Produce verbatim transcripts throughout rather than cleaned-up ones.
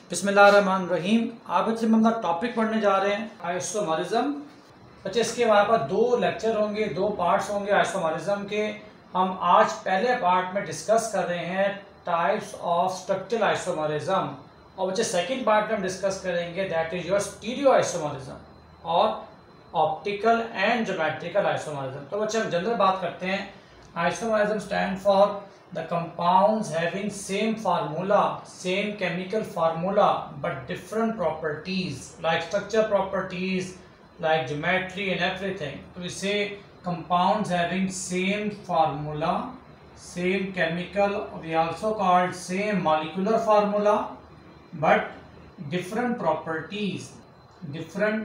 बिस्मिल्लाहिर्रहमानिर्रहीम। आप बच्चे हम अपना टॉपिक पढ़ने जा रहे हैं आइसोमरिज्म। बच्चे इसके हमारे पास दो लेक्चर होंगे, दो पार्ट्स होंगे आइसोमरिज्म के। हम आज पहले पार्ट में डिस्कस कर रहे हैं टाइप्स ऑफ स्ट्रक्चरल आइसोमरिज्म, और बच्चे सेकंड पार्ट में हम डिस्कस करेंगे that is your stereo isomerism और ऑप्टिकल एंड ज्योमेट्रिकल आइसोमरिज्म। तो बच्चे हम जनरल बात करते हैं। Isomerism stand for the compounds having same formula, same chemical formula but different properties like structure properties, like geometry and everything. So we say compounds having same formula, same chemical, we also called same molecular formula but different properties, different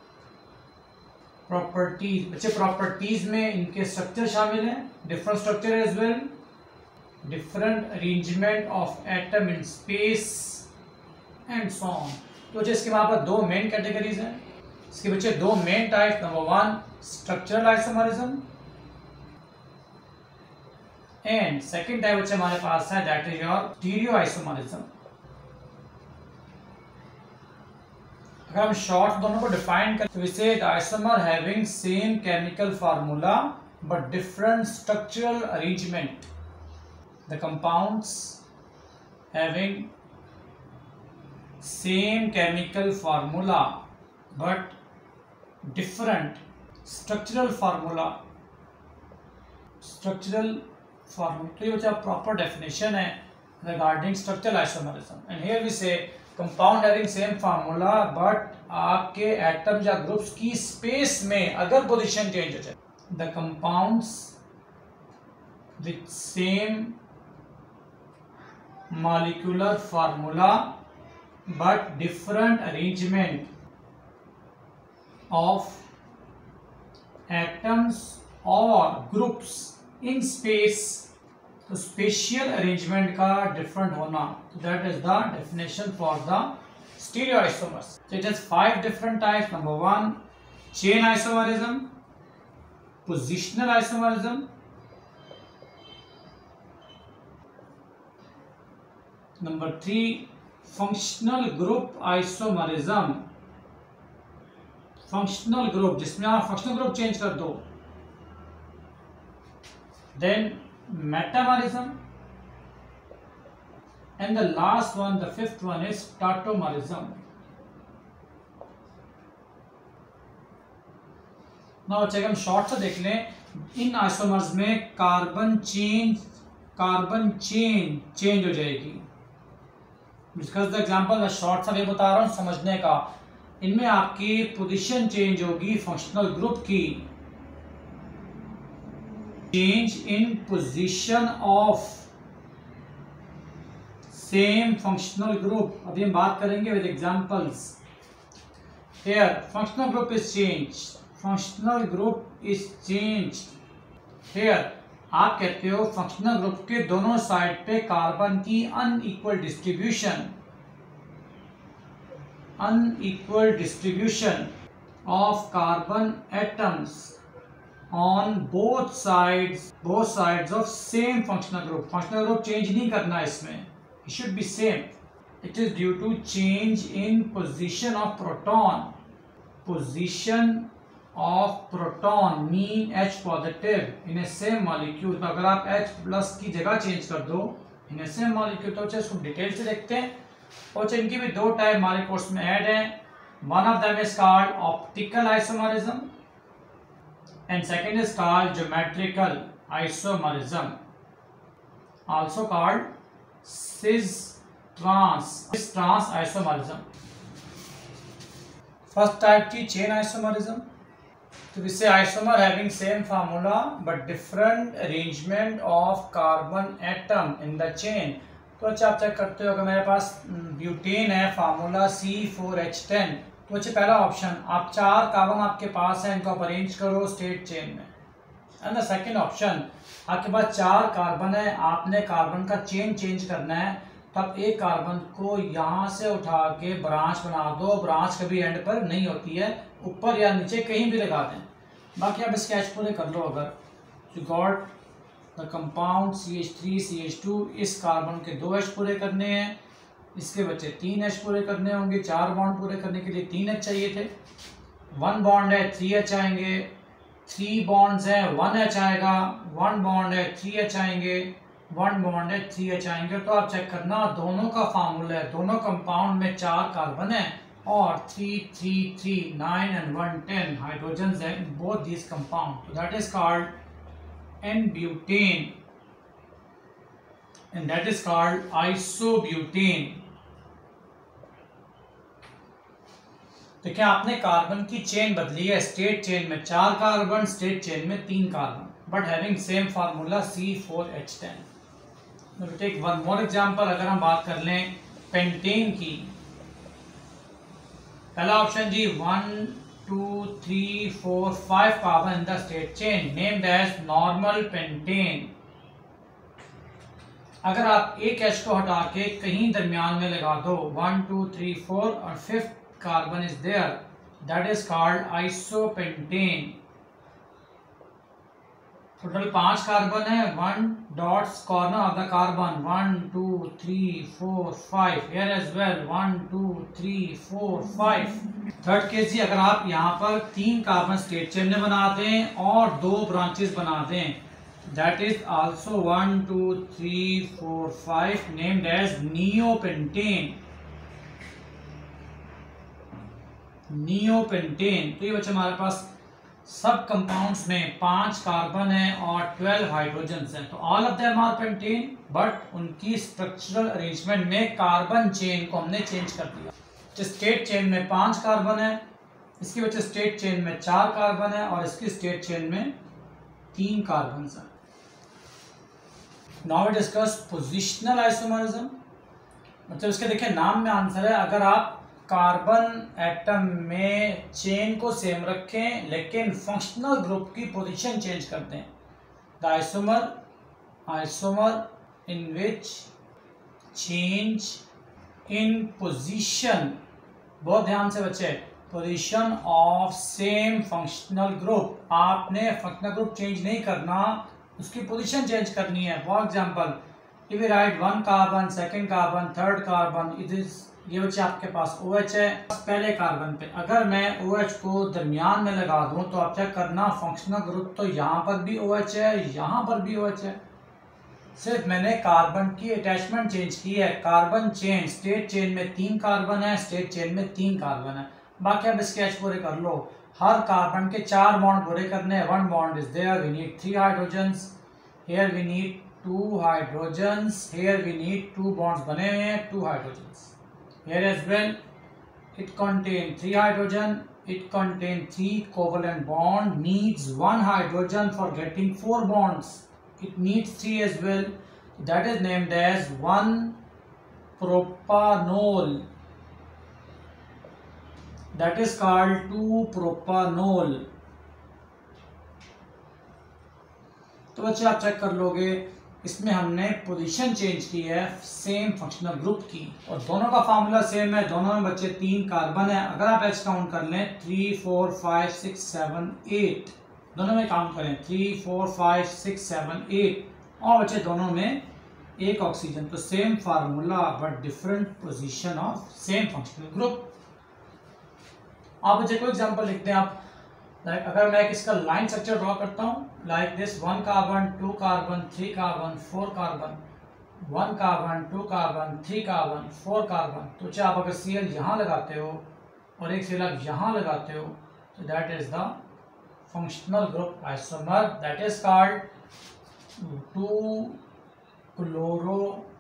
properties. बच्चे properties में इनके structure शामिल हैं, different structure as well, different arrangement of atom in space and so on. तो इसके वहाँ पर दो मेन कैटेगरीज हैं। इसके बच्चे दो main type, number one structural isomerism and second type बच्चे हमारे पास है that is your stereo isomerism. अगर हम शॉर्ट दोनों को डिफाइन करें तो we say the isomer having same chemical formula but different structural arrangement. The compounds having same chemical formula but different structural formula, structural formula. तो ये बच्चा proper definition है regarding structural isomerism. And here we say compound having same formula but आपके atoms या groups की space में अगर position change हो जाए, the compounds with same molecular formula but different arrangement of atoms or groups in space, तो spatial arrangement का different होना, that is the definition for the stereoisomers. So it has five different types. Number one, chain isomerism, positional isomerism, number three functional group isomerism, functional group जिसमें आप functional group change कर दो। Then metamerism and the last one, the fifth one is tautomerism. Now check हम short से देख लें। इन isomers में carbon change carbon chain change हो जाएगी। डिस्कस द एग्जांपल, मैं शॉर्ट सा ये बता रहा हूँ समझने का। इनमें आपकी पोजीशन चेंज होगी फंक्शनल ग्रुप की, change in position of same functional group. अभी हम बात करेंगे with examples. Here functional group is change, functional group is change. Here आप कहते हो फंक्शनल ग्रुप के दोनों साइड पे कार्बन की unequal distribution, unequal distribution of carbon atoms on both sides, both sides of same functional group. Functional group change नहीं करना इसमें, it should be same. It is due to change in position of proton, position of proton mean H positive in a same molecule। तो अगर आप H plus की जगह change कर दो in a same molecule, तो अच्छा इसको डिटेल से देखते हैं। और इनकी भी दो टाइप हमारे कोर्स में ऐड हैं। One of them is called optical isomerism and second is called geometrical isomerism, also called cis trans cis trans isomerism. First type थी चेन आइसोमरिज्म। तो we say isomer having same formula but different arrangement of carbon atom in the chain। तो अच्छा आप check करते हो, अगर मेरे पास ब्यूटेन है formula C four H ten, तो अच्छा पहला ऑप्शन, आप चार कार्बन आपके पास है, इनको आप अरेंज करो स्टेट चेन में। एंड द सेकंड ऑप्शन, आपके पास चार कार्बन है, आपने कार्बन का चेन चेंज करना है, तो आप एक कार्बन को यहाँ से उठा के ब्रांच बना दो। ब्रांच कभी एंड पर नहीं होती है, ऊपर या नीचे कहीं भी लगा दें। बाकी आप स्केच पूरे कर लो। अगर you got the compound C H three C H two, इस कार्बन के दो एच पूरे करने हैं इसके बच्चे तीन एच पूरे करने होंगे, चार बॉन्ड पूरे करने के लिए तीन एच चाहिए थे। वन बॉन्ड है थ्री एच आएंगे, थ्री बॉन्ड्स हैं वन एच आएगा, वन बॉन्ड है थ्री एच आएंगे, वन बॉन्ड है थ्री एच आएंगे। तो आप चेक करना दोनों का फार्मूला है, दोनों कंपाउंड में चार कार्बन है और three three three nine and one ten hydrogens है इन बोथ दिस कंपाउंड। तो that is called n butane and that is called isobutane. तो क्या आपने कार्बन की चेन बदली है, स्टेट चेन में चार कार्बन, स्टेट चेन में तीन कार्बन, but having same formula C four H ten. Take one more example. अगर हम बात कर लें पेंटेन की, पहला ऑप्शन जी one two three four five carbon in the straight chain named as normal pentane. अगर आप एक एच को हटा के कहीं दरमियान में लगा दो, वन टू थ्री फोर और fifth carbon is there, that is called isopentane. Total पांच कार्बन है, one dots corner of the carbon, one two three four five, here as well one two three four five. Third case जी, अगर आप यहाँ पर तीन कार्बन स्टेट चेन में बना दें और दो ब्रांचेस बना दें, that is also one two three four five named as neopentane। Neopentane. तो ये बच्चे हमारे पास सब कंपाउंड्स में पांच कार्बन है और ट्वेल्व हाइड्रोजन्स हैं। तो all of them are pentane, but उनकी स्ट्रक्चरल अरेंजमेंट में कार्बन चेन को हमने चेंज कर दिया। तो स्टेट चेन में पांच कार्बन है, इसकी वजह से स्टेट चेन में चार कार्बन है और इसकी स्टेट चेन में तीन कार्बन है। Now we discuss positional isomerism. मतलब इसके देखिए नाम में आंसर है, अगर आप कार्बन एटम में चेन को सेम रखें लेकिन फंक्शनल ग्रुप की पोजीशन चेंज कर दें, the isomer isomer in which change in position, बहुत ध्यान से बच्चे, position of same functional group. आपने फंक्शनल ग्रुप चेंज नहीं करना, उसकी पोजीशन चेंज करनी है। For example if we write one carbon, second carbon, third carbon, it is ये बच्चे आपके पास OH है पहले कार्बन पे, अगर मैं OH को दरमियान में लगा दूं तो आप चेक करना फंक्शनल ग्रुप तो यहाँ पर भी OH है, यहाँ पर भी OH है, सिर्फ मैंने कार्बन की अटैचमेंट चेंज की है। कार्बन चेन, स्टेट चेन में तीन कार्बन है, स्टेट चेन में तीन कार्बन है, बाकी आप स्केच पूरे कर लो। हर कार्बन के चार बॉन्ड पूरे करने हैं, one bond is there, we need three hydrogens, here we need two hydrogens, here we need two bonds बने हुए हैं, two hydrogens. Here as well, it contains three hydrogen. It contains three covalent bond. Needs one hydrogen for getting four bonds. It needs three as well. That is named as one propanol. That is called two propanol. तो बच्चे आप check कर लोगे, इसमें हमने position change की है same functional group की और दोनों का फार्मूला सेम है। दोनों में बच्चे तीन कार्बन है, अगर आप एच काउंट कर लें three four five six seven eight, दोनों में काउंट करें three four five six seven eight, और बच्चे दोनों में एक ऑक्सीजन। तो same formula but different position of same functional group. आप बच्चे कोई एग्जांपल लिखते हैं आप, लाइक like, अगर मैं इसका लाइन स्ट्रक्चर ड्रॉ करता हूँ like this, one carbon, two carbon, three carbon, four carbon, one carbon, two carbon, three carbon, four carbon. तो चाहे आप अगर सी एल यहाँ लगाते हो और एक सी एल आप यहाँ लगाते हो तो that is the functional group isomer, that is called two chloro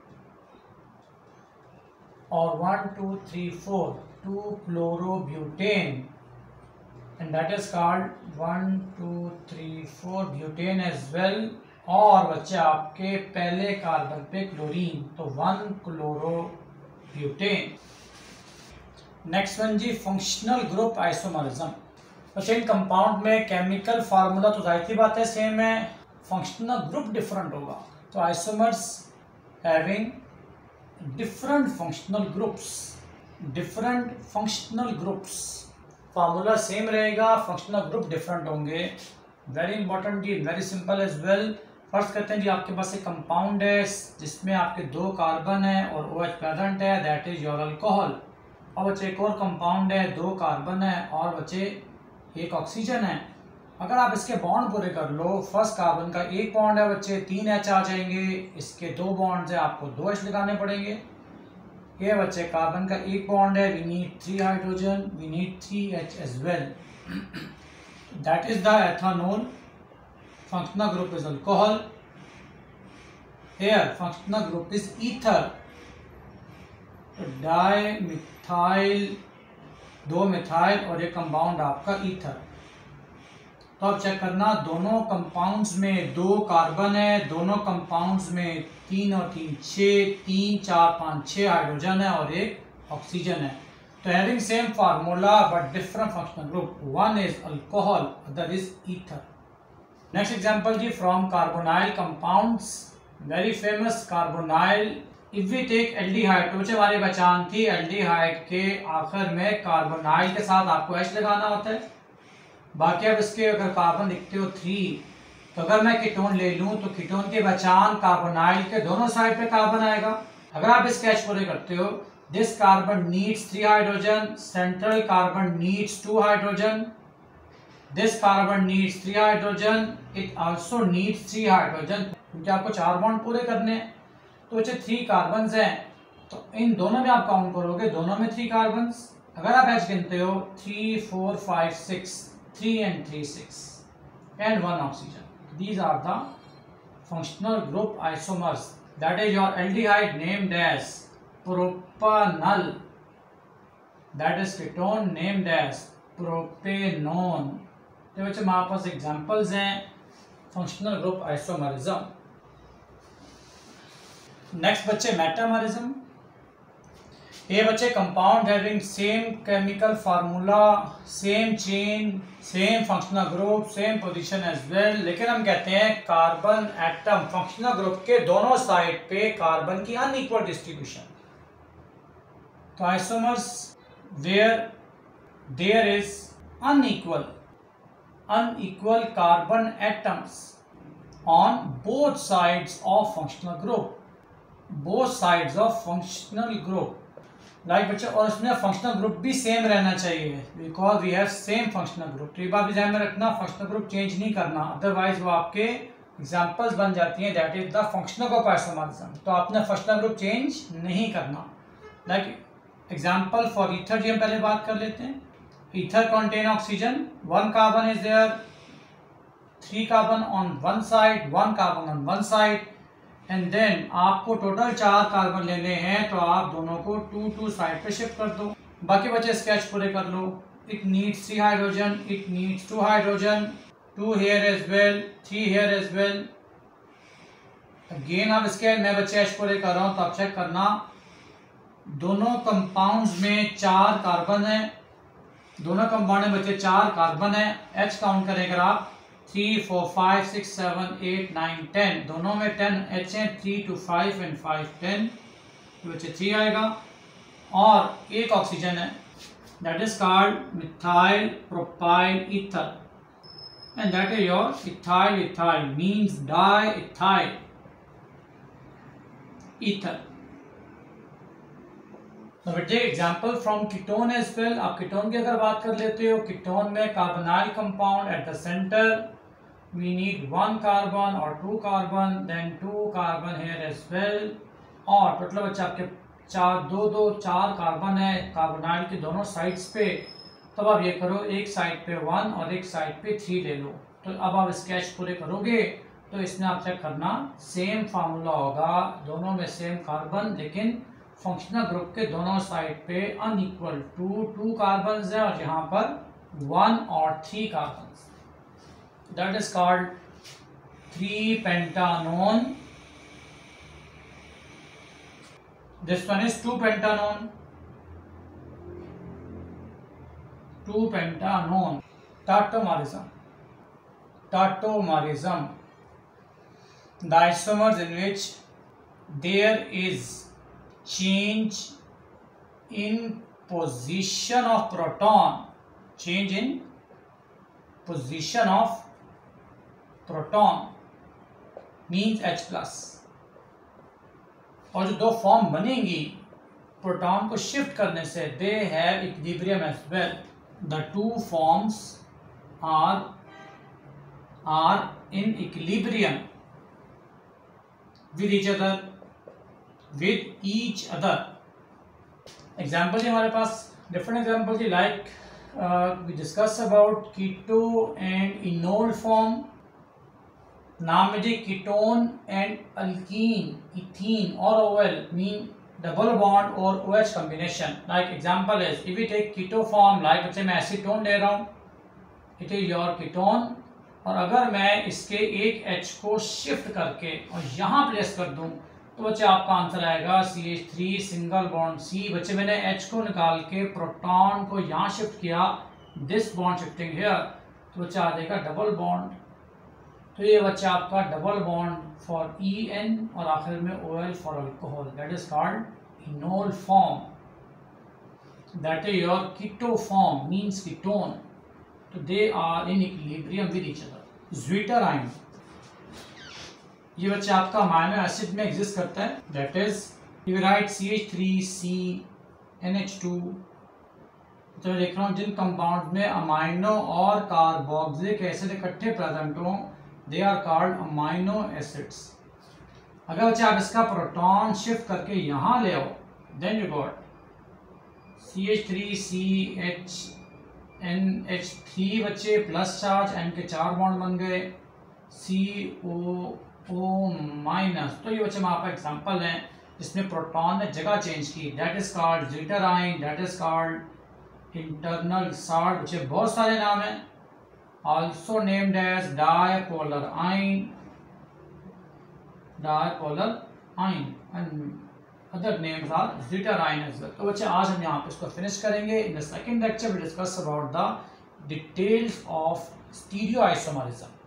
और one two three four two chlorobutane, and that is called one two three four butane as well। और बच्चे आपके पहले कार्बन पे क्लोरीन, तो वन क्लोरोब्यूटेन। नेक्स्ट वन जी functional group isomerism. बच्चे इन कंपाउंड में केमिकल फार्मूला तो जाहिर सी बात है सेम है, फंक्शनल ग्रुप डिफरेंट होगा। तो isomers having different functional groups, different functional groups, formula same रहेगा, फंक्शनल ग्रुप डिफरेंट होंगे। वेरी इंपॉर्टेंट जी, very simple as well. First करते हैं जी, आपके पास एक कंपाउंड है जिसमें आपके दो कार्बन है और OH प्रेजेंट है, दैट इज योर अल्कोहल। और बच्चे एक और कंपाउंड है, दो कार्बन है और बच्चे एक ऑक्सीजन है। अगर आप इसके बॉन्ड पूरे कर लो, फर्स्ट कार्बन का एक बॉन्ड है बच्चे, तीन एच आ जाएंगे, इसके दो बॉन्ड्स है, आपको दो एच लगाने पड़ेंगे। ये बच्चे कार्बन का एक बॉन्ड है, we need three hydrogen, we need three H as well, that is the ethanol. Functional group is alcohol. Here functional group is ether. Dimethyl, दो मिथाइल और एक कंपाउंड आपका ईथर। तो अब चेक करना, दोनों कंपाउंड्स में दो कार्बन है, दोनों कंपाउंड्स में तीन और तीन छः, तीन चार पाँच छः हाइड्रोजन है और एक ऑक्सीजन है। तो having same formula but different functional group, one is alcohol, other is ether. Next example जी, from carbonyl compounds, very famous carbonyl. If we take aldehyde, तो हमारी पहचान थी एल्डिहाइड के आखिर में कार्बोनाइल के साथ आपको एच लगाना होता है। बाकी अब इसके अगर कार्बन लिखते हो थ्री, तो अगर मैं कीटोन ले लूं तो कीटोन की पहचान कार्बोनाइल के दोनों साइड पे कार्बन आएगा। अगर आप इसके एच पूरे करते हो, this carbon needs three hydrogen, central carbon needs two hydrogen, this carbon needs three hydrogen, it also needs three hydrogen, क्योंकि आपको चार बॉन्ड पूरे करने हैं। तो बच्चे थ्री कार्बन्स हैं, तो इन दोनों में आप काउंट करोगे, दोनों में थ्री कार्बन्स। अगर आप एच गिनते हो, three four five six, three and three six and one oxygen, these are the functional group isomers, that is your aldehyde named as propanal, that is ketone named as propanone. तो बच्चे हमारे पास examples हैं functional group isomerism. Next बच्चे metamerism. ये बच्चे compound having same chemical formula, same chain, same functional group, same position as well, लेकिन हम कहते हैं कार्बन एटम फंक्शनल ग्रुप के दोनों साइड पे कार्बन की अनइक्वल डिस्ट्रीब्यूशन। तो isomers where there is unequal unequal carbon atoms on both sides of functional group, both sides of functional group, like बच्चे, और इसमें फंक्शनल ग्रुप भी सेम रहना चाहिए, because we have same functional group. तो ये बात भी ध्यान में रखना, फंक्शनल ग्रुप चेंज नहीं करना, अदरवाइज वो आपके एग्जांपल्स बन जाती हैं, that is the functional group isomerism. तो आपने फंक्शनल ग्रुप चेंज नहीं करना। लाइक एग्जांपल फॉर ईथर जी हम पहले बात कर लेते हैं। Ether contain oxygen, one carbon is there, three carbon on one side, one carbon on one side, and then आपको टोटल चार कार्बन लेने हैं, तो आप दोनों को टू टू साइड पे शिफ्ट कर दो। बाकी बचे स्केच पूरे कर लो। It needs three hydrogen, it needs two hydrogen, two here as well, three here as well. Again अब इसके मैं बच्चे एच पूरे कर रहा हूँ, तो आप चेक करना, दोनों कंपाउंड्स में चार कार्बन है, दोनों कंपाउंड में बच्चे चार कार्बन है। एच काउंट करेंगे आप, three four five six seven eight nine ten, दोनों में टेन एच है, three two five and five ten, तो बच्चे थ्री आएगा। और एक ऑक्सीजन है, that is called methyl propyl ether, and that is your ethyl ethyl means di ethyl ether. तो बेटे example from ketone as well, आप कीटोन की अगर बात कर लेते हो, कीटोन में carbonyl compound at the centre, we need one carbon और two carbon, then two carbon here as well, और टोटल बच्चा आपके चार दो दो चार कार्बन है कार्बोनाइल के दोनों साइड्स पे। तब आप ये करो, एक साइड पे वन और एक साइड पे थ्री ले लो। तो अब आप स्केच पूरे करोगे, तो इसमें आप चेक करना, सेम फार्मूला होगा, दोनों में सेम कार्बन, लेकिन फंक्शनल ग्रुप के दोनों साइड पे अनइक्वल, टू टू कार्बन है और यहाँ पर वन और three carbon, that is called three pentanone. This one is two pentanone, two pentanone. Tautomerism, tautomerism, the isomers in which there is change in position of proton, change in position of proton, means H plus. और जो दो form बनेंगी proton को shift करने से, they have equilibrium as well. The two forms are are in equilibrium with each other with each other. Example जी हमारे पास डिफरेंट एग्जाम्पल जी, like we discuss about keto and enol form. नाम में जी कीटोन एंड अल्कीन, इथीन और O L mean double bond और OH combination. Like example is if you take keto form, like बच्चे मैं एसीटोन ले रहा हूँ, इट इज योर कीटोन, और अगर मैं इसके एक H को शिफ्ट करके और यहाँ प्लेस कर दूँ तो बच्चे आपका आंसर आएगा C H three single bond C। बच्चे मैंने H को निकाल के प्रोटॉन को यहाँ शिफ्ट किया, दिस बॉन्ड शिफ्टिंग हेयर, तो बच्चा आ जाएगा डबल बॉन्ड। तो ये बच्चा आपका double bond for E N और आखिर में O L for alcohol, that is called enol form. That is your keto form means ketone, तो they are in equilibrium with each other. Zwitterion, ये बच्चा आपका अमाइनो एसिड में exist करता है, that is you write C H three C N H two. तो मैं देख रहा हूँ जिन कंपाउंड में अमाइनो और कार्बोक्सिलिक एसिड इकट्ठे प्रेजेंट हों, they are called amino acids. अगर बच्चा आप इसका प्रोटॉन शिफ्ट करके यहाँ ले आओ, then you got C H three C H N H three बच्चे प्लस चार्ज, एन के चार बॉन्ड बन गए, सी ओ ओ माइनस। तो ये बच्चे हमारे पास एग्जाम्पल हैं जिसमें प्रोटॉन ने जगह चेंज की, that is called zwitterion, that is called internal salt. बच्चे बहुत सारे नाम हैं, also named as dipolar ion, dipolar ion and other names are zwitterine as well। तो बच्चे आज हम यहाँ पे इसको फिनिश करेंगे। In the second lecture we discuss about the details of stereoisomerism.